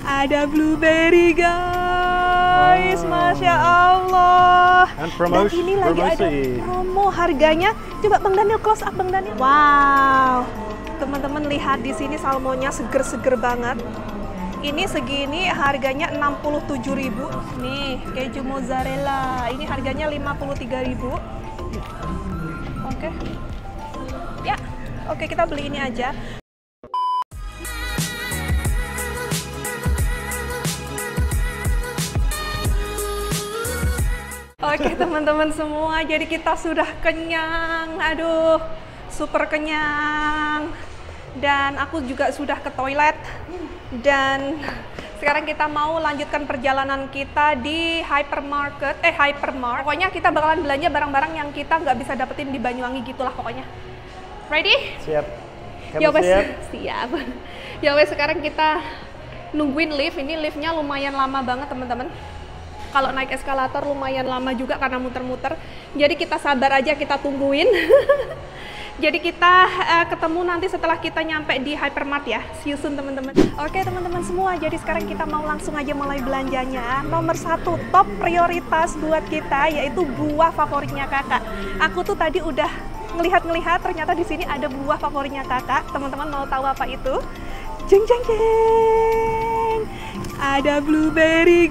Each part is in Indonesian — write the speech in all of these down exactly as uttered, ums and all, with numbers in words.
Ada blueberry guys, wow. Masya Allah. Dan, promosi, Dan ini lagi promosi. ada promo harganya. Coba Bang Daniel close up Bang Daniel. Wow, teman-teman lihat di sini salmonnya seger-seger banget. Ini segini harganya enam puluh tujuh ribu. Nih keju mozzarella, ini harganya lima puluh tiga ribu. Oke, ya, oke kita beli ini aja. Oke teman-teman semua, jadi kita sudah kenyang, aduh super kenyang. Dan aku juga sudah ke toilet. Dan sekarang kita mau lanjutkan perjalanan kita di hypermarket, eh hypermart. Pokoknya kita bakalan belanja barang-barang yang kita nggak bisa dapetin di Banyuwangi gitulah pokoknya. Ready? Siap. Kamu ya wes, siap? Siap. Ya wes, sekarang kita nungguin lift. Ini liftnya lumayan lama banget teman-teman. Kalau naik eskalator lumayan lama juga karena muter-muter. Jadi kita sabar aja, kita tungguin. Jadi kita uh, ketemu nanti setelah kita nyampe di hypermart ya. See you soon teman-teman. Oke teman-teman semua, jadi sekarang kita mau langsung aja mulai belanjanya. Nomor satu top prioritas buat kita yaitu buah favoritnya kakak. Aku tuh tadi udah ngelihat-ngelihat, ternyata di sini ada buah favoritnya kakak. Teman-teman mau tahu apa itu? Jeng jeng jeng. Ada blueberry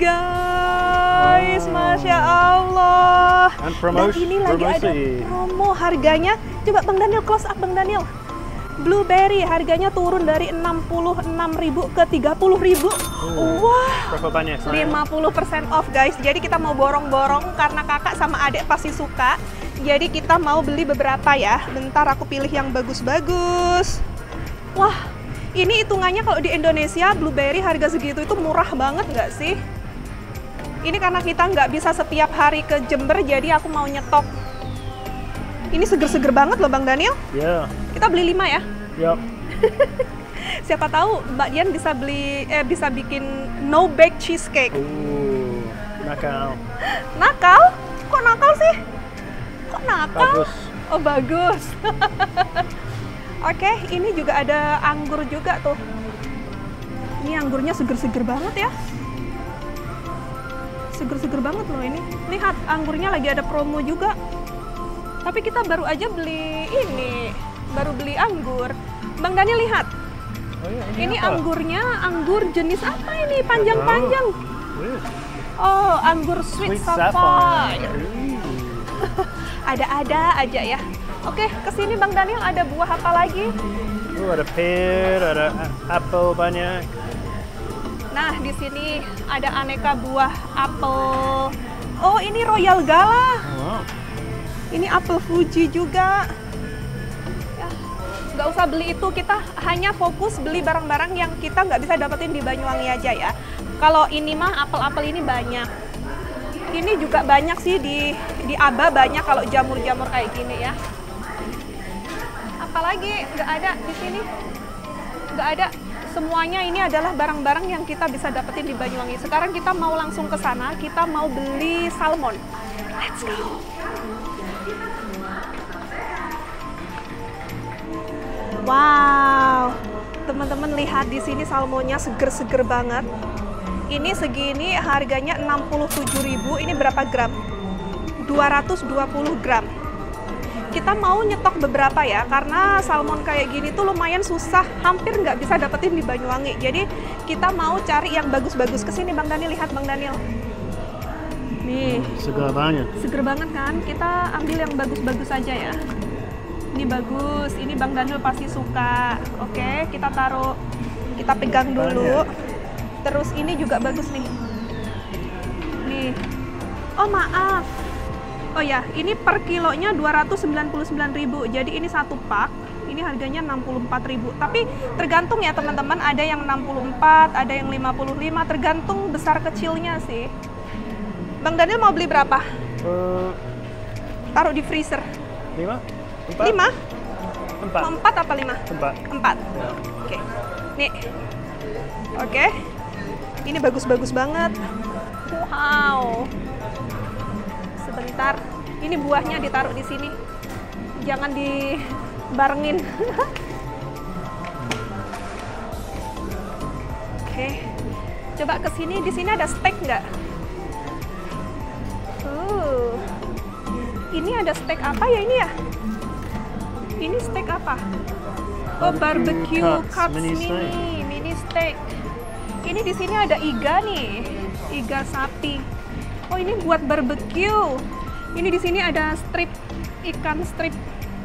guys, wow. Masya Allah. Dan, promosi, Dan ini lagi promosi. ada promo harganya. Coba Bang Daniel close up Bang Daniel. Blueberry harganya turun dari enam puluh enam ribu ke tiga puluh ribu. Uh, Wah, berapa banyak? lima puluh persen off guys. Jadi kita mau borong-borong karena kakak sama adik pasti suka. Jadi kita mau beli beberapa ya. Bentar aku pilih yang bagus-bagus. Wah, ini hitungannya kalau di Indonesia blueberry harga segitu itu murah banget nggak sih? Ini karena kita nggak bisa setiap hari ke Jember, jadi aku mau nyetok. Ini seger-seger banget loh Bang Daniel. Iya. Yeah. Kita beli lima ya? Yap. Siapa tahu Mbak Dian bisa beli, eh bisa bikin no bake cheesecake. Uh, nakal. Nakal? Kok nakal sih? Kok nakal? Bagus. Oh bagus. Oke, ini juga ada anggur juga tuh. Ini anggurnya seger-seger banget ya. Seger-seger banget loh ini. Lihat, anggurnya lagi ada promo juga. Tapi kita baru aja beli ini, baru beli anggur. Bang Daniel lihat. Oh iya, ini ini apa? Anggurnya, anggur jenis apa ini? Panjang-panjang. Oh, anggur sweet, Sweet sapphire. sapphire. Ada-ada aja ya. Oke, kesini Bang Daniel ada buah apa lagi? Uh, ada pear, ada apel banyak. Nah, di sini ada aneka buah apel. Oh, ini Royal Gala. Oh. Ini apel Fuji juga. Ya, nggak usah beli itu, kita hanya fokus beli barang-barang yang kita nggak bisa dapetin di Banyuwangi aja ya. Kalau ini mah apel-apel ini banyak. Ini juga banyak sih di di Aba banyak kalau jamur-jamur kayak gini ya. Apalagi nggak ada di sini, nggak ada. Semuanya ini adalah barang-barang yang kita bisa dapetin di Banyuwangi. Sekarang kita mau langsung ke sana, kita mau beli salmon. Let's go. Wow, teman-teman lihat di sini salmonnya seger-seger banget. Ini segini harganya enam puluh tujuh ribu. Ini berapa gram? dua ratus dua puluh gram. Kita mau nyetok beberapa ya, karena salmon kayak gini tuh lumayan susah, hampir nggak bisa dapetin di Banyuwangi. Jadi kita mau cari yang bagus-bagus. Kesini Bang Daniel, lihat Bang Daniel. Nih, seger banget. Seger banget kan? Kita ambil yang bagus-bagus aja ya. Ini bagus, ini Bang Daniel pasti suka. Oke, kita taruh, kita pegang dulu. Terus ini juga bagus nih. Nih. Oh maaf. Oh ya, ini per kilonya dua ratus sembilan puluh sembilan ribu. Jadi ini satu pak, ini harganya enam puluh empat ribu. Tapi tergantung ya teman-teman, ada yang enam puluh empat, ada yang lima puluh lima, tergantung besar kecilnya sih. Bang Daniel mau beli berapa? Uh, Taruh di freezer. lima? Empat? Lima? Empat. Mau empat apa lima? Empat. Empat. Ya. Oke. Nih. Oke. Ini bagus-bagus banget. Wow. Sebentar. Ini buahnya ditaruh di sini. Jangan dibarengin. Oke. Coba ke sini, di sini ada steak nggak? Uh, ini ada steak apa ya ini ya? Ini steak apa? Oh, barbecue Cuts, cuts mini mini, steak. mini steak. Ini di sini ada iga nih, iga sapi. Oh, ini buat barbecue. Ini di sini ada strip, ikan strip.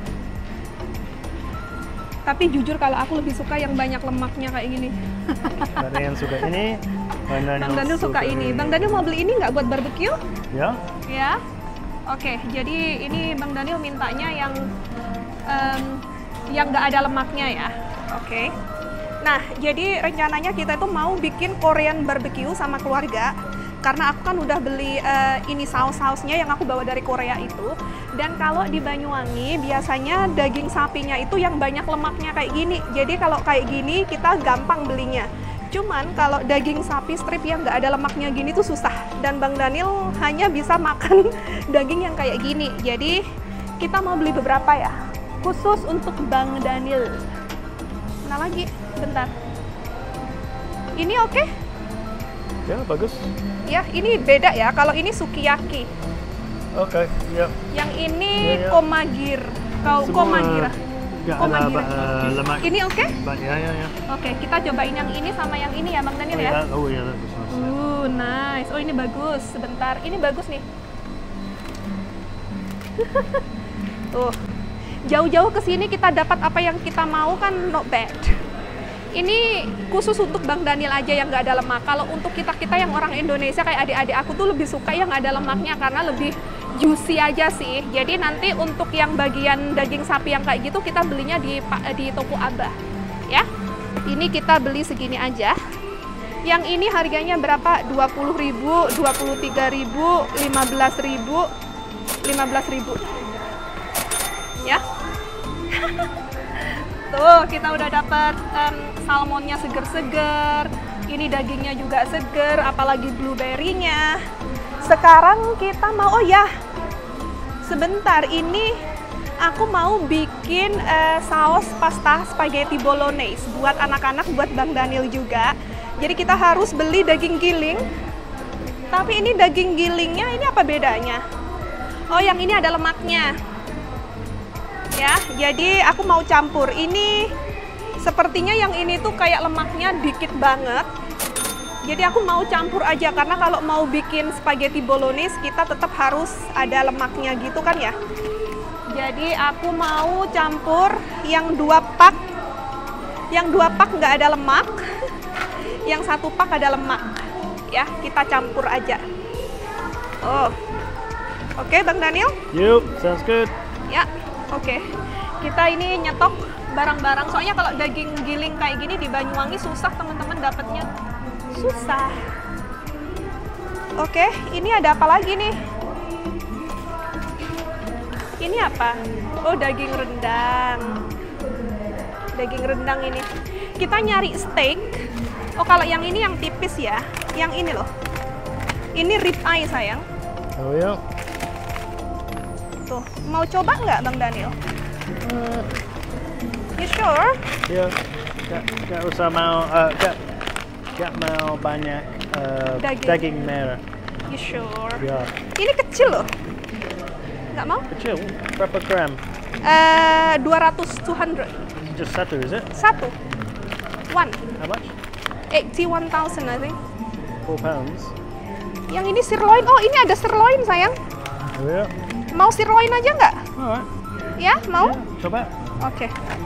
Tapi jujur kalau aku lebih suka yang banyak lemaknya kayak gini. Ada yang suka ini, Bang Daniel, Bang Daniel suka ini. Bang Daniel mau beli ini nggak buat barbecue? Ya, Ya. Oke, jadi ini Bang Daniel mintanya yang em, yang nggak ada lemaknya ya. Oke. Nah, jadi rencananya kita itu mau bikin Korean barbecue sama keluarga. Karena aku kan udah beli eh, ini saus-sausnya yang aku bawa dari Korea itu. Dan kalau di Banyuwangi biasanya daging sapinya itu yang banyak lemaknya kayak gini. Jadi kalau kayak gini kita gampang belinya. Cuman kalau daging sapi strip yang nggak ada lemaknya gini tuh susah. Dan Bang Daniel hanya bisa makan daging yang kayak gini. Jadi kita mau beli beberapa ya. Khusus untuk Bang Daniel. Mana lagi? Bentar. Ini oke? ya bagus. Ya, ini beda ya. Kalau ini sukiyaki. Oke, ya. Yang ini Ya, ya. komagir. Kau Semua komagira. nggak ada Komagira. uh, lemak. Ini oke? Ba- Ya, ya, ya. Oke, kita cobain yang ini sama yang ini ya, Bang Oh Daniel ya, ya. oh ya, bagus. bagus. Uh, nice. Oh, ini bagus. Sebentar. Ini bagus nih. Tuh. Jauh-jauh ke sini kita dapat apa yang kita mau kan not bad. Ini khusus untuk Bang Daniel aja yang nggak ada lemak. Kalau untuk kita-kita yang orang Indonesia kayak adik-adik aku tuh lebih suka yang ada lemaknya karena lebih juicy aja sih. Jadi nanti untuk yang bagian daging sapi yang kayak gitu kita belinya di di toko Abah. Ya. Ini kita beli segini aja. Yang ini harganya berapa? dua puluh ribu, dua puluh tiga ribu, lima belas ribu, lima belas ribu. Ya. Tuh, kita udah dapat um, salmonnya seger-seger. Ini dagingnya juga seger, apalagi blueberry-nya. Sekarang kita mau, oh ya, sebentar, ini aku mau bikin uh, saus pasta spaghetti bolognese buat anak-anak, buat Bang Daniel juga. Jadi kita harus beli daging giling. Tapi ini daging gilingnya, ini apa bedanya? Oh, yang ini ada lemaknya. Ya, jadi aku mau campur. Ini sepertinya yang ini tuh kayak lemaknya dikit banget. Jadi aku mau campur aja karena kalau mau bikin spaghetti bolognese kita tetap harus ada lemaknya gitu kan ya. Jadi aku mau campur yang dua pak. Yang dua pak nggak ada lemak. Yang satu pak ada lemak. Ya, kita campur aja. Oh. Oke, Bang Daniel? Yup, sounds good. Ya. Oke, kita ini nyetok barang-barang. Soalnya kalau daging giling kayak gini di Banyuwangi susah teman-teman dapatnya. Susah. Oke, ini ada apa lagi nih? Ini apa? Oh, daging rendang. Daging rendang ini. Kita nyari steak. Oh, kalau yang ini yang tipis ya. Yang ini loh. Ini rib eye sayang. Oh ya. Tuh, mau coba nggak Bang Daniel? Uh, You sure? ya, nggak nggak usah mau, uh, nggak nggak mau banyak uh, Daging. daging merah. You sure? Ya, Ini kecil loh. Nggak mau? kecil. Berapa gram? Eh, dua ratus, dua ratus. Just satu, is it? Satu. One. How much? eighty-one thousand, I think. Four pounds. Yang ini sirloin. Oh, ini ada sirloin, sayang. Oh ya. Mau sirloin aja nggak? Alright. Ya, mau? Ya, coba. Oke.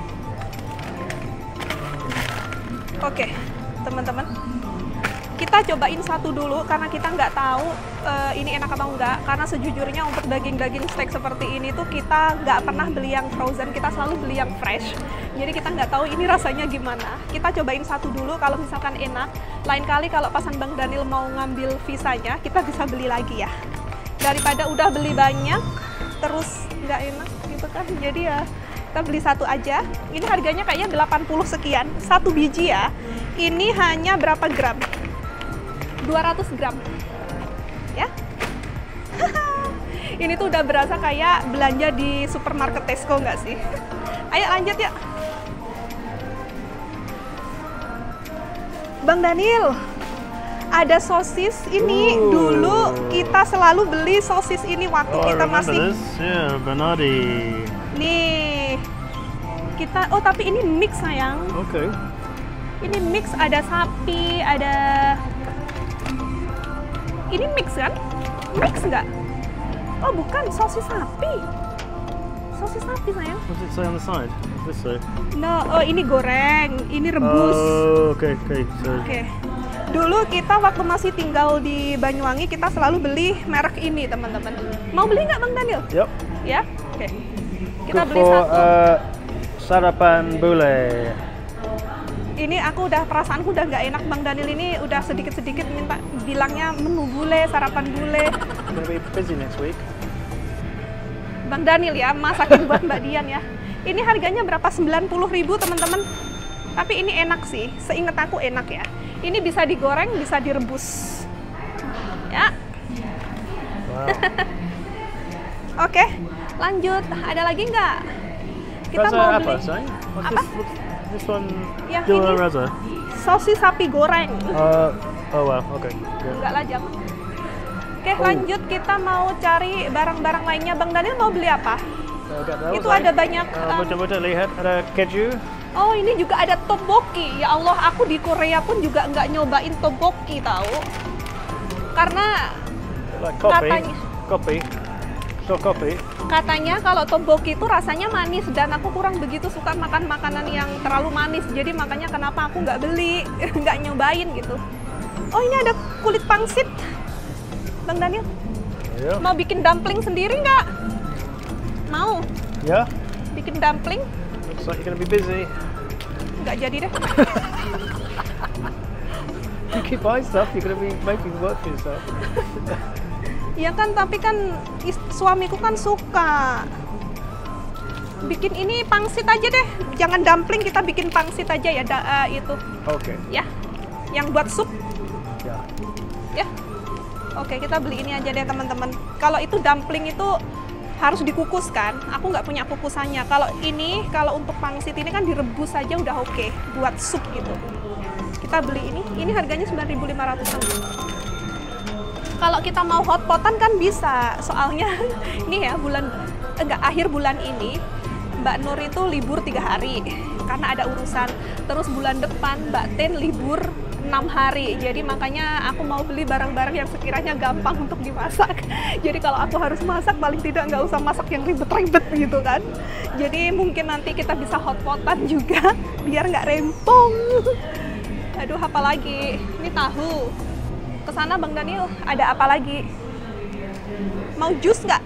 Oke, teman-teman. Kita cobain satu dulu karena kita nggak tahu uh, ini enak atau enggak. Karena sejujurnya untuk daging-daging steak seperti ini tuh kita nggak pernah beli yang frozen, kita selalu beli yang fresh. Jadi kita nggak tahu ini rasanya gimana. Kita cobain satu dulu, kalau misalkan enak. Lain kali kalau pasan Bang Daniel mau ngambil visanya, kita bisa beli lagi ya. Daripada udah beli banyak, terus nggak enak gitu kan. Jadi ya kita beli satu aja. Ini harganya kayaknya delapan puluh sekian, satu biji ya. Ini hanya berapa gram? dua ratus gram. Ya. Ini tuh udah berasa kayak belanja di supermarket Tesco nggak sih? Ayo lanjut ya. Bang Daniel, ada sosis ini. Ooh. Dulu kita selalu beli sosis ini waktu Oh, I kita remember masih this. Yeah, Bernardi. nih. Kita oh tapi ini mix sayang. Okay. Ini mix, ada sapi, ada ini mix kan? Mix nggak? Oh bukan, sosis sapi. Sosis sapi sayang. What's it say on the side? What's this say? No, oh ini goreng, ini rebus. Oh, okay, okay. So, Oke. Dulu kita waktu masih tinggal di Banyuwangi, kita selalu beli merek ini, teman-teman. Mau beli nggak, Bang Daniel? yep. Ya? Oke. Kita Good beli for satu. uh, sarapan bule. Ini aku udah, perasaanku udah nggak enak, Bang Daniel ini udah sedikit-sedikit minta bilangnya menu bule, sarapan bule. Gonna be busy next week. Bang Daniel ya, masakin buat Mbak Dian ya. Ini harganya berapa? sembilan puluh ribu teman-teman. Tapi ini enak sih, seingat aku enak ya. Ini bisa digoreng, bisa direbus. Ya. Wow. Oke, lanjut. Ada lagi nggak? Kita Rasa mau apa, beli say? What's apa? this? What's this one? Yang Dua ini. rasa. sosis sapi goreng. Uh, oh wow, okay. Good. Enggak lah, jangan. Oke, Oh. lanjut kita mau cari barang-barang lainnya. Bang Daniel mau beli apa? So, got those, Itu eh? ada banyak. Uh, um, Mudah-mudah lihat ada keju. Oh, ini juga ada tteokbokki. Ya Allah, aku di Korea pun juga nggak nyobain tteokbokki tahu. Karena Like coffee. Katanya. Coffee. So coffee. katanya kalau tteokbokki itu rasanya manis dan aku kurang begitu suka makan makanan yang terlalu manis. Jadi makanya kenapa aku nggak beli, nggak nyobain gitu. Oh, ini ada kulit pangsit. Bang Daniel, Yeah. mau bikin dumpling sendiri nggak? Mau Yeah. bikin dumpling? Looks like you're gonna be busy. Nggak jadi deh. You keep buying stuff, you're gonna be making work for yourself. Iya kan, tapi kan is- suamiku kan suka. Bikin ini pangsit aja deh. Jangan dumpling, kita bikin pangsit aja ya da- eh, itu. Okay. Ya. Yang buat sup. Yeah. Ya. Oke, kita beli ini aja deh teman-teman. Kalau itu dumpling itu harus dikukus kan? Aku nggak punya kukusannya. Kalau ini, kalau untuk pangsit ini kan direbus saja udah oke buat sup gitu. Kita beli ini. Ini harganya sembilan ribu lima ratusan. Kalau kita mau hot potan kan bisa. Soalnya ini ya bulan enggak akhir bulan ini Mbak Nur itu libur tiga hari karena ada urusan. Terus bulan depan Mbak Ten libur enam hari. Jadi makanya aku mau beli barang-barang yang sekiranya gampang untuk dimasak. Jadi kalau aku harus masak paling tidak nggak usah masak yang ribet-ribet gitu kan. Jadi mungkin nanti kita bisa hot potan juga biar nggak rempong. Aduh, apa lagi? Ini tahu. Kesana Bang Daniel, ada apa lagi? Mau jus nggak?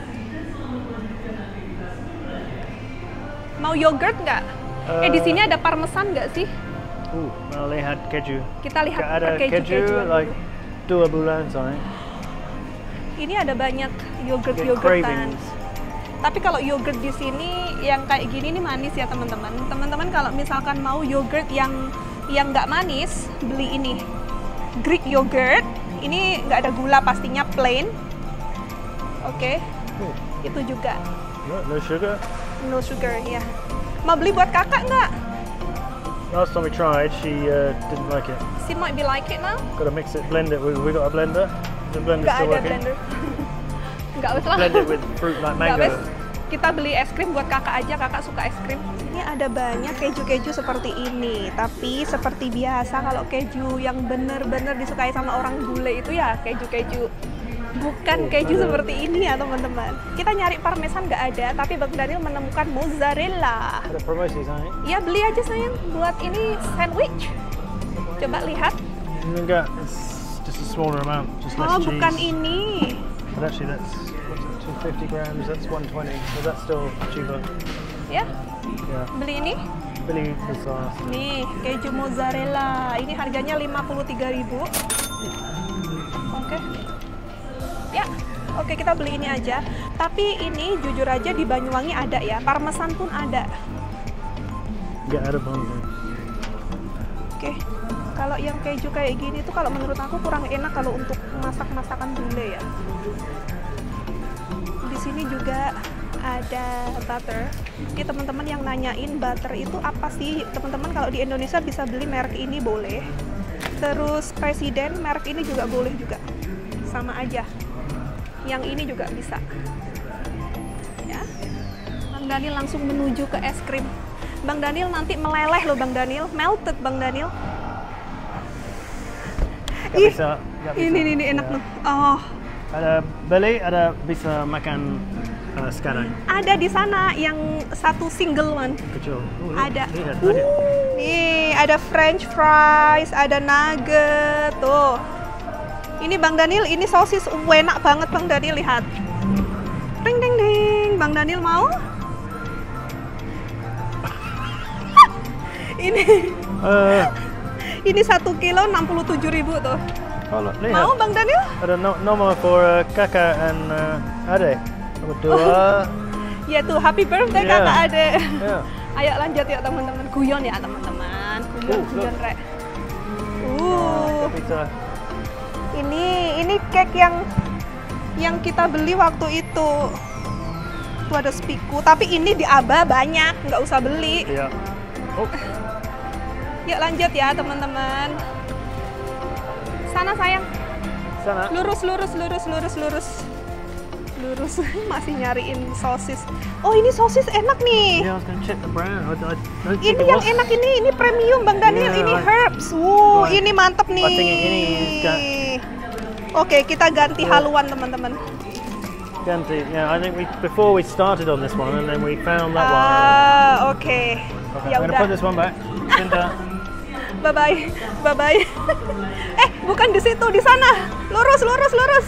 Mau yogurt nggak? Uh, eh di sini ada parmesan nggak sih? Ooh, mau lihat keju. Kita lihat Ada keju keju, kejuan. like dua bulan say. Ini ada banyak yogurt Get yogurtan. cravings. Tapi kalau yogurt di sini yang kayak gini ini manis ya teman-teman. Teman-teman kalau misalkan mau yogurt yang yang nggak manis, beli ini. Greek yogurt. Ini nggak ada gula, pastinya plain. Oke, Ooh, itu juga no, no sugar. no sugar ya. Mau beli buat kakak nggak? Last time we tried, she uh, didn't like it. She might be like it now. Got to mix it, blend it. We, we got a blender. The blender's Nggak still ada working. blender. Nggak usah lah. Blend it with fruit like Nggak, mango. wes. Kita beli es krim buat kakak aja, kakak suka es krim. Ini ada banyak keju-keju seperti ini. Tapi seperti biasa kalau keju yang bener-bener disukai sama orang bule itu ya keju-keju. Bukan Oh, keju ada. seperti ini ya teman-teman. Kita nyari parmesan nggak ada, tapi Bang Daniel menemukan mozzarella. Ada promosi sayang. Ya beli aja sayang buat ini sandwich. Coba lihat. Enggak, it's just a smaller amount, just less Oh cheese. bukan ini. But actually that's what's it, two hundred fifty grams, that's one twenty, so that's still cheaper. Ya Yeah. beli ini. Beli besar. Nih, keju mozzarella. Ini harganya lima puluh tiga ribu. Oke. Ya, oke kita beli ini aja. Tapi ini jujur aja di Banyuwangi ada ya. Parmesan pun ada. Enggak ada bumbu. Oke. Kalau yang keju kayak gini tuh kalau menurut aku kurang enak kalau untuk masak-masakan bule ya. Di sini juga ada butter. Ini teman-teman yang nanyain butter itu apa sih? Teman-teman kalau di Indonesia bisa beli merek ini boleh. Terus Presiden, merek ini juga boleh juga. Sama aja. Yang ini juga bisa. Ya. Bang Daniel langsung menuju ke es krim. Bang Daniel nanti meleleh loh Bang Daniel. Melted Bang Daniel. Nggak Ih, bisa, nggak bisa. ini, ini, ini enak Ya. loh. Oh, Ada beli, ada bisa makan uh, sekarang. ada di sana yang satu single one. Kecil. Oh, Ada. Lihat, Uh, ada. nih, ada French fries, ada nugget. Tuh. Ini Bang Daniel, ini sosis enak banget Bang Daniel, lihat. Ding ding ding. Bang Daniel mau? Ini Uh, ini satu kilo enam puluh tujuh ribu tuh. kalau lihat. Mau Bang Daniel? Ada no nomor for uh, kakak dan uh, adik. Nomor dua. Ya tuh, happy birthday Yeah. kakak adek. Ya. Ayo lanjut ya teman-teman, guyon ya teman-teman, guyon Uh, guyon look. rek. Oh, Uh, nggak bisa. ini ini cake yang yang kita beli waktu itu. Tuh ada spiku, tapi ini di Aba banyak, nggak usah beli. Ya. Oh, Yuk lanjut ya teman-teman. Sana sayang, sana. lurus lurus lurus lurus lurus lurus. Masih nyariin sosis. Oh ini sosis enak nih. Yeah, I was gonna check the brand. I, I don't think Ini it yang was. enak ini, ini premium Bang Daniel, Yeah, ini I- herbs. Wow, Oh, ini mantep nih. I think ini got- Oke, kita ganti Yeah. haluan teman-teman. Ganti. Yeah, I think we before we started on this one, and then we found that one. Ah, oke. Okay, Ya I'm gonna udah. put this one back. Cinta. Bye bye, bye bye. Eh, bukan di situ, di sana. Lurus, lurus, lurus.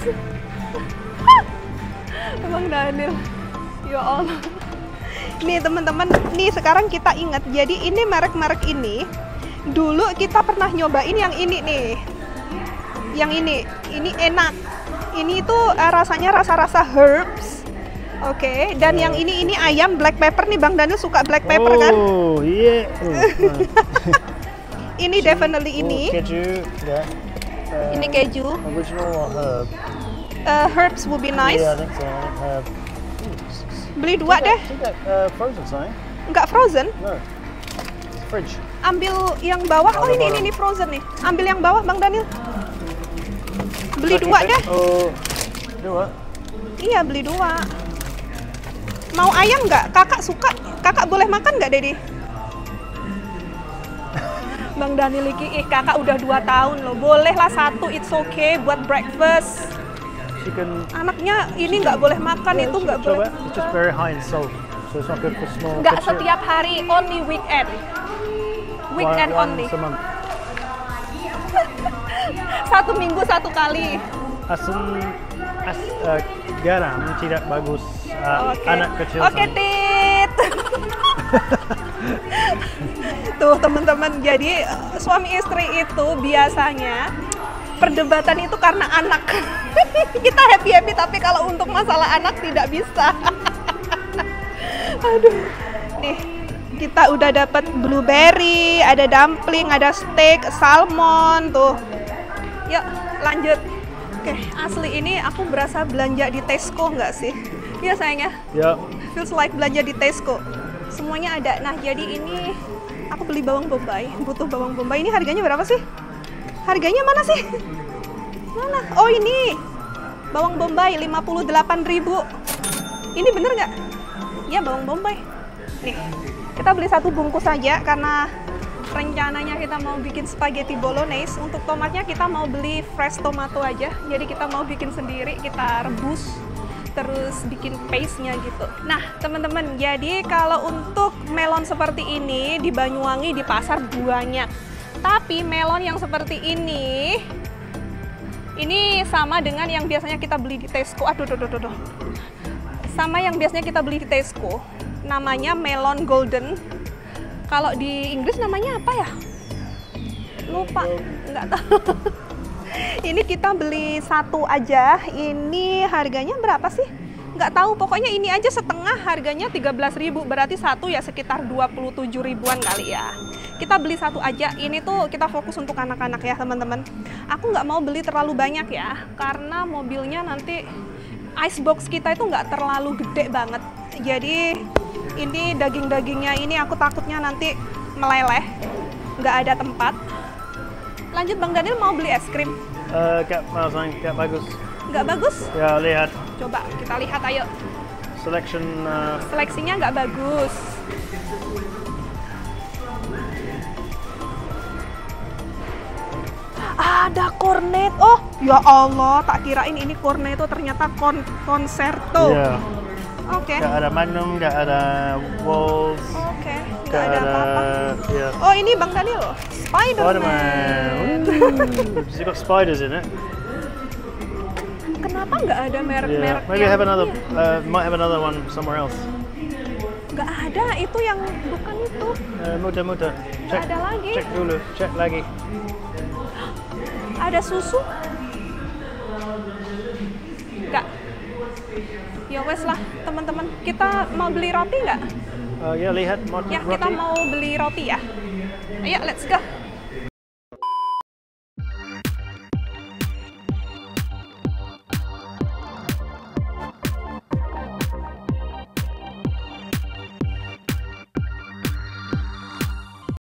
Bang Daniel, ya Allah. Nih teman-teman, nih sekarang kita ingat. Jadi ini merek-merek ini, dulu kita pernah nyobain yang ini nih. Yang ini, ini enak. Ini tuh eh, rasanya rasa-rasa herbs. Oke, dan yang ini ini ayam black pepper nih Bang Daniel suka black pepper kan? Oh, yeah. Oh, Ini definitely ini. Oh, keju. Yeah. Uh, Ini keju. Original or herb? Uh, herbs would be nice. Yeah, I think so. Herb. Beli dua deh. Is that uh, frozen sign? Nggak frozen. No. Fridge. Ambil yang bawah. Oh Bawah, ini bawah. ini ini frozen nih. Ambil yang bawah Bang Daniel. Beli Okay, dua okay. deh. Oh, dua. Iya beli dua. Mau ayam nggak? Kakak suka. Kakak boleh makan nggak Dedi? Bang Daniel iki, eh kakak udah dua tahun loh. Bolehlah satu, it's okay buat breakfast. Chicken. Anaknya ini nggak boleh makan, itu nggak boleh. Coba. It's just very high in salt, so it's not good for small. Nggak kids. setiap hari, only weekend. Weekend One- only. once a month. Satu minggu satu kali. Asam, as, uh, garam tidak bagus uh, Oke. anak kecil. Oke, Tit. Tuh, teman-teman. Jadi eh, suami istri itu biasanya perdebatan itu karena anak. Kita happy-happy tapi kalau untuk masalah anak tidak bisa. Aduh. Nih, kita udah dapat blueberry, ada dumpling, ada steak, salmon tuh. Yuk, lanjut. Oke, asli ini aku berasa belanja di Tesco nggak sih? Iya sayangnya, Ya. feels like belanja di Tesco. Semuanya ada. Nah, jadi ini aku beli bawang bombay, butuh bawang bombay. Ini harganya berapa sih? Harganya mana sih? Mana? Oh ini, bawang bombay lima puluh delapan ribu. Ini bener nggak? Iya, bawang bombay. Nih, kita beli satu bungkus saja karena rencananya kita mau bikin spaghetti bolognese. Untuk tomatnya kita mau beli fresh tomato aja. Jadi kita mau bikin sendiri, kita rebus terus bikin paste-nya gitu. Nah, teman-teman, jadi kalau untuk melon seperti ini di Banyuwangi di pasar banyak. Tapi melon yang seperti ini ini sama dengan yang biasanya kita beli di Tesco. Aduh, aduh, aduh, aduh. Sama yang biasanya kita beli di Tesco. Namanya melon golden. Kalau di Inggris namanya apa ya? Lupa, nggak tahu. Ini kita beli satu aja. Ini harganya berapa sih? Nggak tahu. Pokoknya ini aja setengah harganya tiga belas ribu. Berarti satu ya sekitar dua puluh tujuh ribuan kali ya. Kita beli satu aja. Ini tuh kita fokus untuk anak-anak ya teman-teman. Aku nggak mau beli terlalu banyak ya. Karena mobilnya nanti icebox kita itu nggak terlalu gede banget. Jadi ini daging-dagingnya ini aku takutnya nanti meleleh. Nggak ada tempat. Lanjut Bang Daniel mau beli es krim. Uh, gak mau sayang, gak bagus. Nggak bagus? Ya, lihat. Coba kita lihat, ayo. Selection. Uh, Seleksinya nggak bagus. Ada cornet. Oh, ya Allah, tak kirain ini cornetto, ternyata kon concerto. ya. Oke. Gak ada Magnum, gak ada Wolves. Oke, nggak Gak ada ada. apa-apa. Ya. Oh, ini Bang Daniel, Spider-Man. Spider-Man. Ooh, it's got spiders in it. Kenapa nggak ada merek-merek? Yeah. Maybe yang have another. ini? Uh, might have another one somewhere else. Nggak ada, itu yang bukan itu. Uh, muda muda. Check. ada lagi. Check dulu. Check lagi. Ada susu? Nggak. Ya wes lah, teman-teman. Kita mau beli roti nggak? Uh, ya lihat mod Ya, roti. kita mau beli roti ya. Ayo, let's go.